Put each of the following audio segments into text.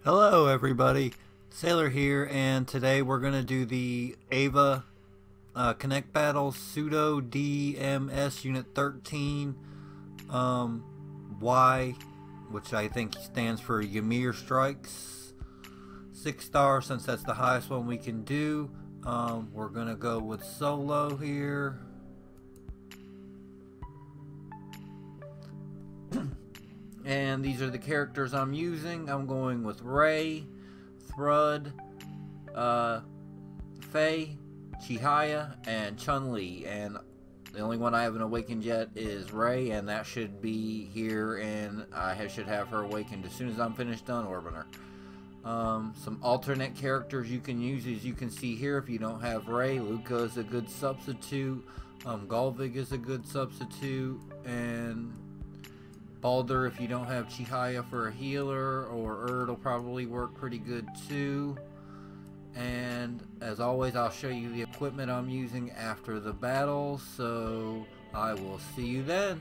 Hello everybody, Sailor here, and today we're going to do the Ava Connect Battles Pseudo DMS Unit 13 Y, which I think stands for Ymir Strikes. 6-star, since that's the highest one we can do. We're going to go with solo here. And these are the characters I'm using. I'm going with Ray, Thrud, Faye, Chihaya, and Chun-Li. And the only one I haven't awakened yet is Ray, and that should be here, and I should have her awakened as soon as I'm finished unorbing her. Some alternate characters you can use, as you can see here. If you don't have Ray, Luca is a good substitute. Golvig is a good substitute, and Baldur, if you don't have Chihaya for a healer, or Erd will probably work pretty good too. And as always, I'll show you the equipment I'm using after the battle, so I will see you then.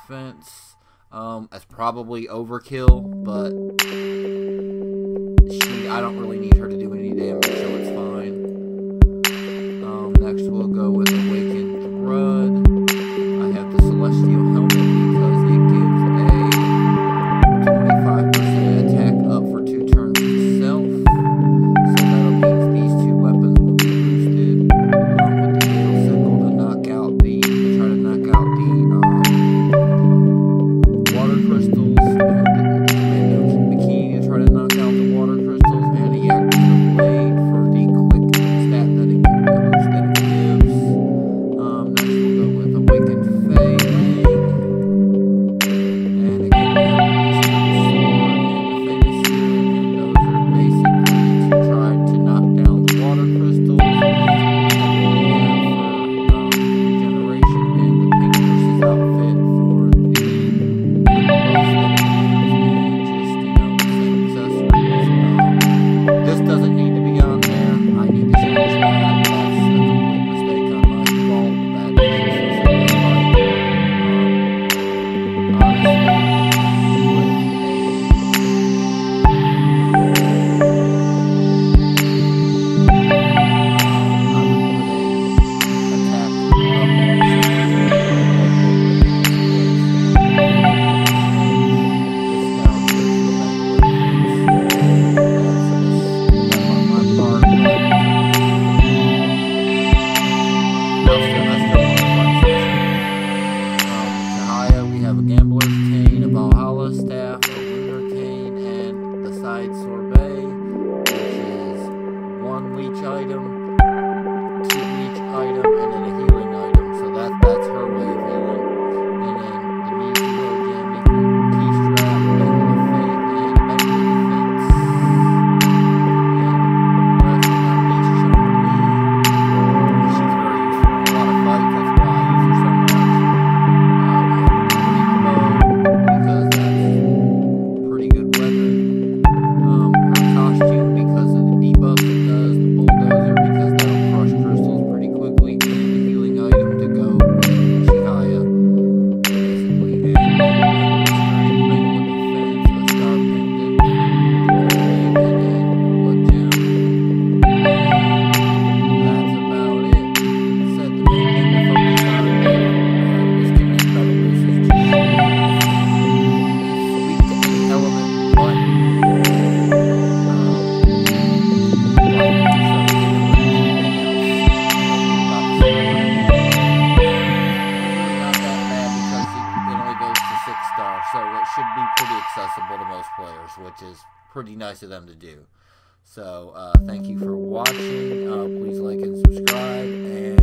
defense. That's probably overkill, but I don't really need her to do any damage, so it's fine. Next we'll go with Awakened Drud. I have the Celestial Helmet because it gives a 25% attack up for 2 turns itself. So that'll mean these 2 weapons will be boosted. With the Gale Sickle to try to knock out the water crystals, and the Commando Bikini to try to knock out the water crystals, and the Yakuza Blade for the quick stat that it gives. Next we'll go with Awakened Fey Lang. And again, we have the Sword and the Famous Seer, and those are basically to try to knock down the water crystals. And then we have Regeneration and the Pink Nurse's outfit for the this doesn't need to be on there. I need to change that. That's a complete mistake on my fault. That is Sorbet, which is 1 leech item, 2 leech item, and then a healing item. So that's her way of healing. And then the Nezuko again, T-Strap, Bangle of Faith, and Bangle of Defense. And last but not least, Chun-Li. She's very useful in a lot of fights. That's why I use her so much. We have the Greek Bow, because that's a pretty good weapon. Costume because of the debuff it does, the Bulldozer because that'll crush crystals pretty quickly, and the healing item to go with Chihaya, basically, and Bangle of Defense, a Star Pendant, and then Blood Gem. That's about it. Said the main thing to focus on is to make Betelgeuse is just weak to any element, but so it should be pretty accessible to most players, which is pretty nice of them to do. So thank you for watching. Please like and subscribe, and